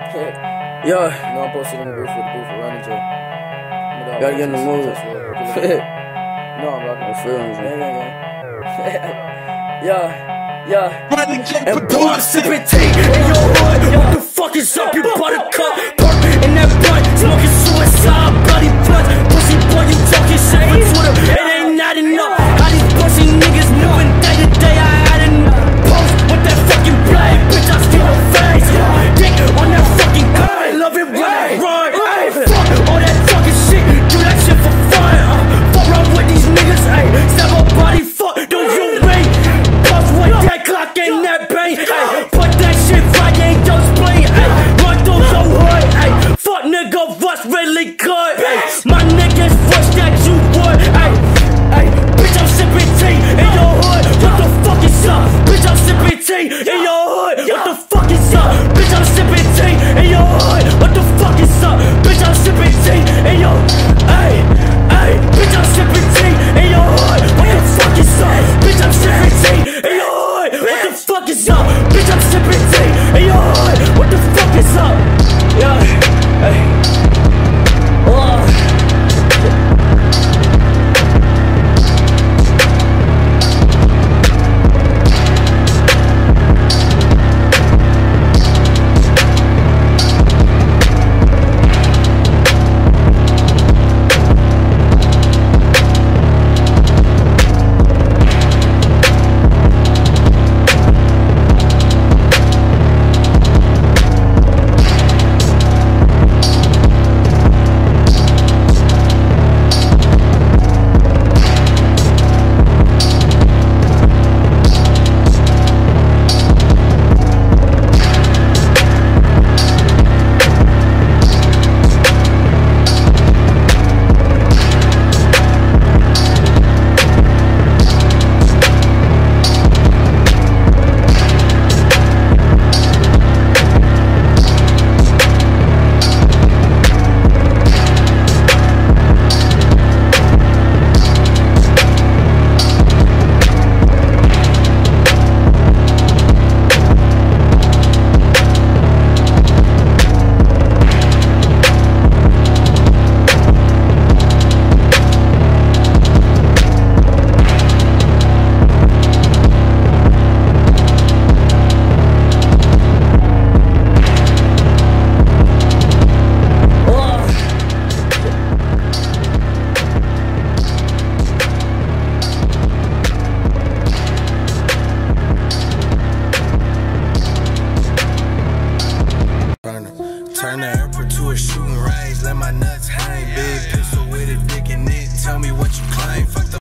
Yeah. No, I'm posted in the booth running to. Gotta get in the mood. No, I'm rocking. I'm feeling you. And boy, I'm sipping tea in your hood. What the fuck is up, you buttercup? Perk in that blunt, smoking suicide, bloody blunt. Pussy boy, you talking shit for Twitter. It ain't not enough. How these pussy niggas moving day to day? I had enough. Post with that fucking blade, bitch, I steal a face. Dick on that fucking car, I love it right. Hey, fuck all that fucking shit. Do that shit for fun. Fuck around with these niggas, ayy. Stab a body, fuck, don't you wait. Puff with that Glock in that bang, ayy. Put that shit right, ain't just play, ayy. Run through your hood, ayy. Fuck nigga, what's really good, ayy. My niggas wish that you would, ayy. Bitch, I'm sipping tea in your hood. What the fuck is up? Bitch, I'm sipping tea in your hood. What the fuck is up? Bitch, I'm sipping tea in your hood. What the fuck is up? Bitch, I'm sipping tea in your, bitch, I'm sipping tea in your hood. What the fuck is up? Bitch, I'm sipping tea in your hood. What the fuck is up? Bitch, I'm sipping tea in your hood. What the fuck is up? Turn the airport to a shooting range, let my nuts hang. Big pistol with a dick in it, tell me what you